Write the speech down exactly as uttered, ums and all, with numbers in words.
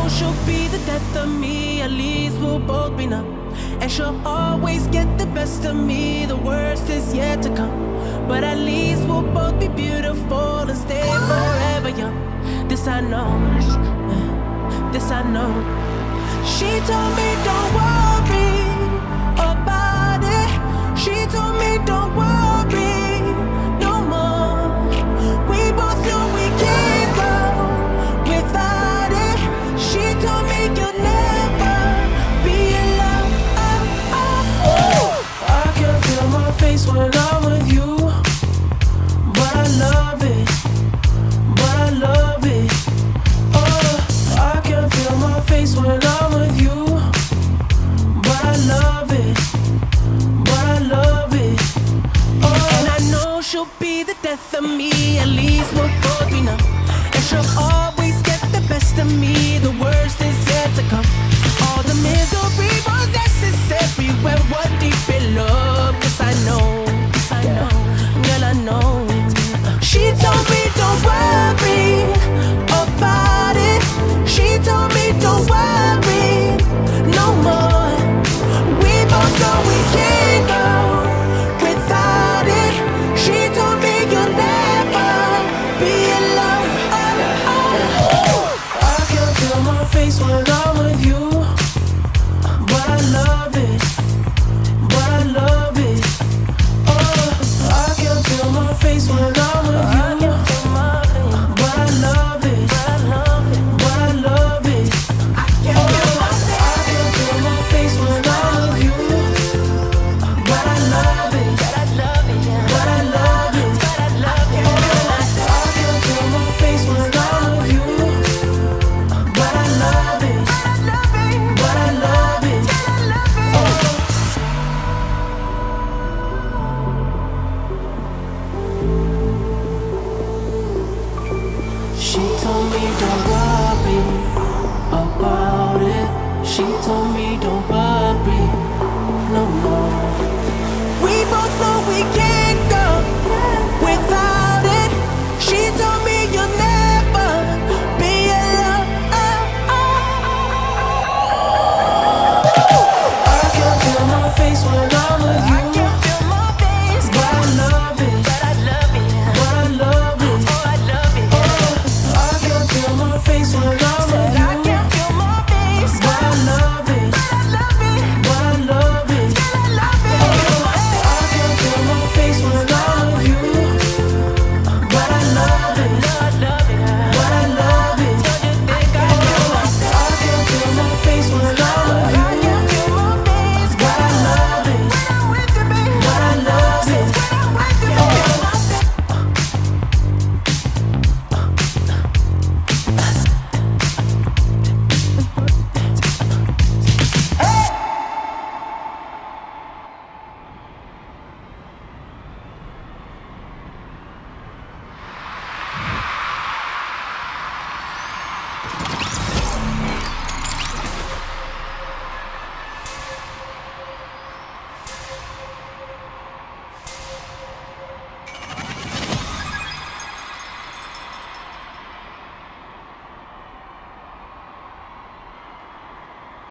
know she'll be the death of me. At least we'll both be numb. And she'll always get the best of me. The worst is yet to come. But at least we'll both be beautiful and stay forever young. This I know, this I know. She told me don't worry about it. She told me don't worry no more. We both know we can't go without it. She told me you'll never be alone. Oh, oh, oh. I can feel my face when I'm with you, but I love it, but I love it. Oh, I can feel my face when I'm with you, but I love it, but I love it. Oh, and I know she'll be the death of me. At least we'll both be numb. And she'll always get the best of me.